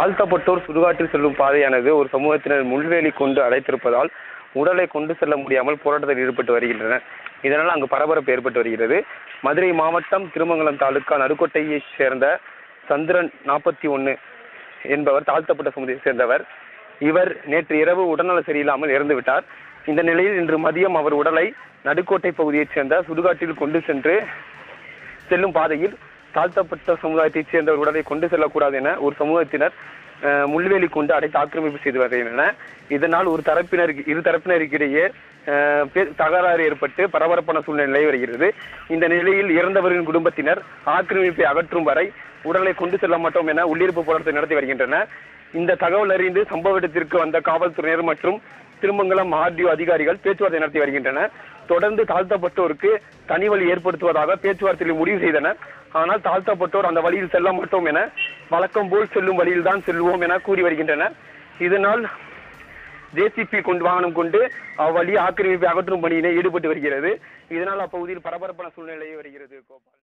தாழ்த்தப்பட்டோர் சுடுகாட்டில் செல்லும் பாதையானது ஒரு சமூகத்தினர் முள்வேலி கொண்டு அடைத்திருப்பதால் உடலை கொண்டு செல்ல முடியாமல் போராட்டத்தில் ஈடுபட்டு வருகின்றனர். இதனால் அங்கு பரபரப்பு ஏற்பட்டு வருகிறது. மதுரை மாவட்டம் திருமங்கலம் தாலுகா நடுக்கோட்டையைச் சேர்ந்த சந்திரன் 41 என்பவர் தாழ்த்தப்பட்ட சமூகத்தை சேர்ந்தவர். இவர் நேற்று இரவு உடல்நல சரியில்லாமல் இறந்துவிட்டார். இந்த நிலையில் இன்று மதியம் அவர் உடலை நடுக்கோட்டை பகுதியைச் சேர்ந்த சுடுகாட்டில் கொண்டு செல்லும் பாதையில் தாழ்த்தப்பட்ட சமுதாயத்தைச் சேர்ந்தவர் உடலை கொண்டு செல்லக்கூடாது என ஒரு சமூகத்தினர் முள்வேலி கொண்டு அடைத்து ஆக்கிரமிப்பு செய்து வருகின்றனர். இதனால் இரு தரப்பினருக்கிடையே தகராறு ஏற்பட்டு பரபரப்பான சூழ்நிலை நிலவி வருகிறது. இந்த நிலையில் இறந்தவரின் குடும்பத்தினர் ஆக்கிரமிப்பை அகற்றும் வரை உடலை கொண்டு செல்ல மாட்டோம் என உள்ளிருப்பு போராட்டத்தை நடத்தி வருகின்றனர். இந்த தகவல் அறிந்து சம்பவ இடத்திற்கு வந்த காவல்துறையினர் மற்றும் திருமங்கலம் RDO அதிகாரிகள் பேச்சுவார்த்தை நடத்தி வருகின்றனர். தொடர்ந்து தாழ்த்தப்பட்டோருக்கு தனி வழி ஏற்படுத்துவதாக பேச்சுவார்த்தையில் முடிவு செய்தனர். ஆனால் தாழ்த்தப்பட்டோர் அந்த வழியில் செல்ல மாட்டோம் என வழக்கம் போல் செல்லும் வழியில் தான் செல்வோம் என கூறி வருகின்றனர். இதனால் JCB வாகனம் கொண்டு அவ்வழி ஆக்கிரமிப்பை அகற்றும் பணியினை ஈடுபட்டு வருகிறது. இதனால் அப்பகுதியில் பரபரப்பான சூழ்நிலை வருகிறது. கோபால்.